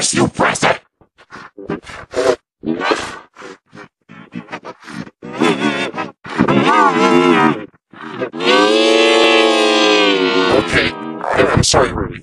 course you press it! Okay, I'm sorry, Rudy.